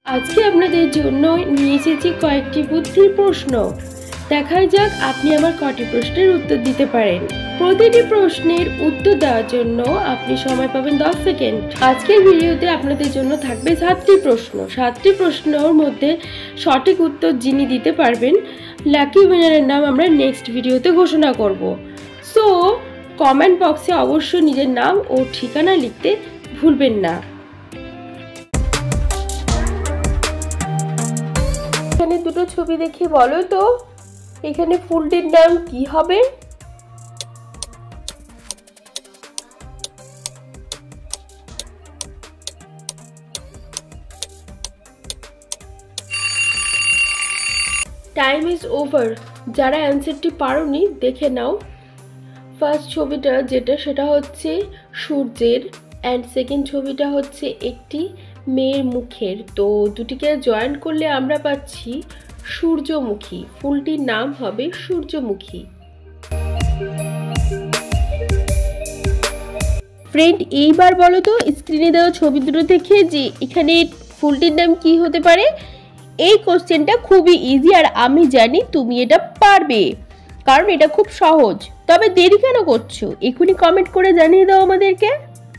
আজকে আপনাদের জন্য নিয়ে এসেছি কয়েকটি বুদ্ধির প্রশ্ন। দেখাই যাক আপনি আমার কটি প্রশ্নের উত্তর দিতে পারেন। প্রতিটি প্রশ্নের উত্তর দেওয়ার জন্য আপনি সময় পাবেন 10 সেকেন্ড। আজকের ভিডিওতে আপনাদের জন্য থাকবে 7টি প্রশ্ন। 7টি প্রশ্নের মধ্যে সঠিক উত্তর যিনি দিতে পারবেন, লাকি উইনারের নাম আমরা নেক্সট ভিডিওতে ঘোষণা করব। সো কমেন্ট বক্সে অবশ্যই নিজের নাম ও ঠিকানা লিখতে ভুলবেন না। এখানে দুটো ছবি দেখে বলো তো এখানে ফুলটির নাম কি হবে? Time is over. যারা অ্যান্সারটি পারোনি দেখে নাও। ফার্স্ট ছবিটা সেটা হচ্ছে সূর্যের, অ্যান্ড সেকেন্ড ছবিটা হচ্ছে একটি মেয়ের মুখের। তো দুটিকে জয়েন করলে আমরা পাচ্ছি সূর্যমুখী। ফুলটির নাম হবে সূর্যমুখী। ফ্রেন্ড, এইবার বলো তো স্ক্রিনে দেওয়া ছবি দুটো দেখে যে এখানে ফুলটির নাম কি হতে পারে? এই কোশ্চেনটা খুবই ইজি আর আমি জানি তুমি এটা পারবে, কারণ এটা খুব সহজ। তবে দেরি কেন করছো? এখনই কমেন্ট করে জানিয়ে দাও আমাদেরকে।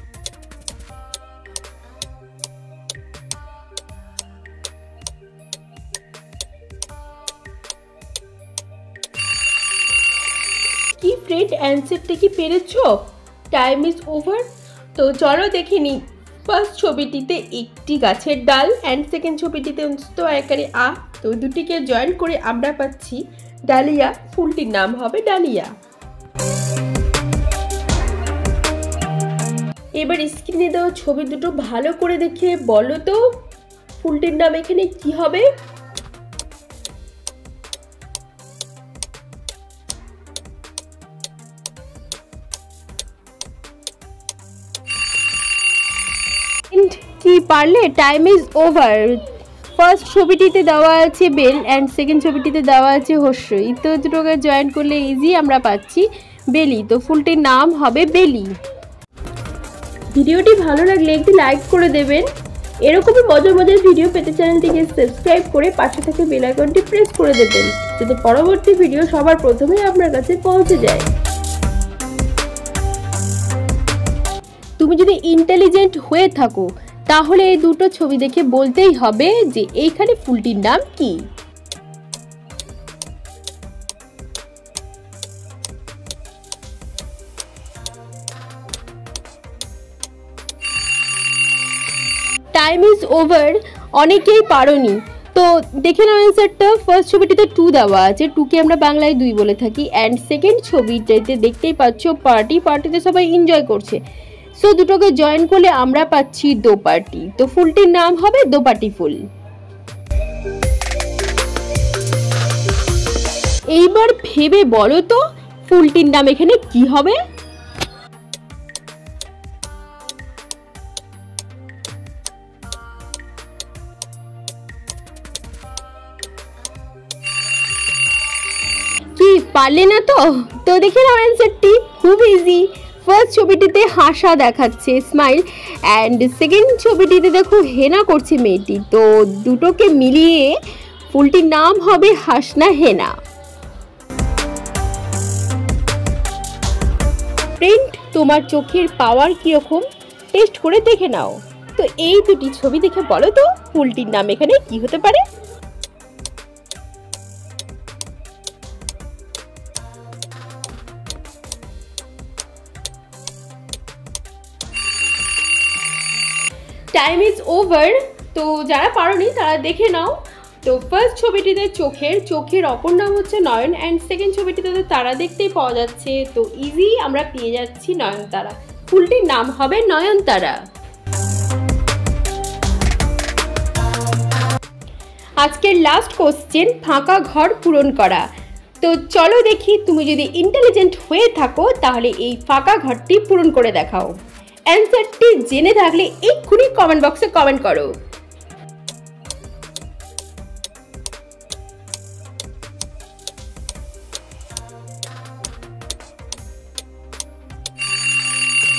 কি ফ্রেন্ড, অ্যান্সারটা কি পেরেছো? Time is over. তো চলো দেখে নি। ফার্স্ট ছবিটিতে একটি গাছের ডাল, অ্যান্ড সেকেন্ড ছবিটিতে আকারে আ। তো দুটিকে জয়েন করে আমরা পাচ্ছি ডালিয়া। ফুলটির নাম হবে ডালিয়া। এবার স্ক্রিনে দেওয়া ছবি দুটো ভালো করে দেখে বলো তো ফুলটির নাম এখানে কি হবে? কি পারলে? Time is over. ফার্স্ট ছবিটিতে দেওয়া আছে বেল, অ্যান্ড সেকেন্ড ছবিটিতে দেওয়া আছে হর্ষই। তো দুটোকে জয়েন করলে ইজি আমরা পাচ্ছি বেলি। তো ফুলটির নাম হবে বেলি। ভিডিওটি ভালো লাগলে একটি লাইক করে দেবেন। এরকমই মজার মজার ভিডিও পেতে চ্যানেলটিকে সাবস্ক্রাইব করে পাশে থাকা বেল আইকনটি প্রেস করে দেবেন, যাতে পরবর্তী ভিডিও সবার প্রথমে আপনার কাছে পৌঁছে যায়। তুমি যদি ইন্টেলিজেন্ট হয়ে থাকো তাহলে এই দুটো ছবি দেখে বলতেই হবে যে এইখানে ফুলটির নাম কি। Time is over. অনেকেই পারোনি। তো দেখে নাও অ্যান্সারটা। ফার্স্ট ছবিটিতে 2 দেওয়া আছে, 2কে আমরা বাংলায় 2 বলে থাকি। অ্যান্ড সেকেন্ড ছবিটাতে দেখতেই পাচ্ছ পার্টিতে সবাই এনজয় করছে। সো দুটোকে জয়েন করলে আমরা পাচ্ছি দোপাটি। তো ফুলটির নাম হবে দোপাটি ফুল। এইবার ভেবে বলো তো ফুলটির নাম এখানে কি হবে? কি পারলে না? তো দেখে নাও অ্যান্সারটি খুব ইজি। ফার্স্ট ছবিটিতে হাসা দেখাচ্ছে, স্মাইল, অ্যান্ড সেকেন্ড ছবিটিতে দেখো হেনা করছে মেয়েটি। তো দুটোকে মিলিয়ে ফুলটির নাম হবে হাসনা হেনা। ফ্রেন্ড, তোমার চোখের পাওয়ার কিরকম টেস্ট করে দেখে নাও। তো এই দুটি ছবি দেখে বলো তো ফুলটির নাম এখানে কি হতে পারে? Time is over. তো যারা পারোনি তারা দেখে নাও। তো ফার্স্ট ছবিটিতে চোখের অপর নাম হচ্ছে নয়ন, অ্যান্ড সেকেন্ড ছবিটিতে তো তারা দেখতেই পাওয়া যাচ্ছে। তো ইজি আমরা পেয়ে যাচ্ছি নয়নতারা। ফুলটির নাম হবে নয়নতারা। আজকের লাস্ট কোশ্চেন, ফাঁকা ঘর পূরণ করা। তো চলো দেখি তুমি যদি ইন্টেলিজেন্ট হয়ে থাকো তাহলে এই ফাঁকা ঘরটি পূরণ করে দেখাও। অ্যান্সারটি জেনে থাকলে এক্ষুনি কমেন্ট বক্সে কমেন্ট করো।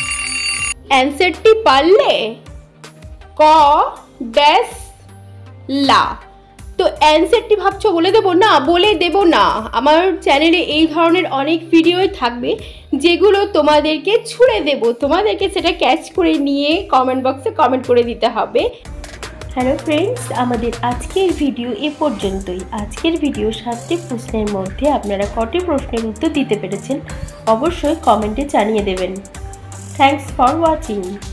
অ্যান্সারটি পারলে ক ড্যাশ লা। তো অ্যান্সারটি ভাবছো বলে দেবো? না, বলে দেব না। আমার চ্যানেলে এই ধরনের অনেক ভিডিওই থাকবে যেগুলো তোমাদেরকে ছুড়ে দেব, তোমাদেরকে সেটা ক্যাচ করে নিয়ে কমেন্ট বক্সে কমেন্ট করে দিতে হবে। হ্যালো ফ্রেন্ডস, আমাদের আজকের ভিডিও এ পর্যন্তই। আজকের ভিডিও 7টি প্রশ্নের মধ্যে আপনারা কটি প্রশ্নের উত্তর দিতে পেরেছেন অবশ্যই কমেন্টে জানিয়ে দেবেন। Thanks for watching.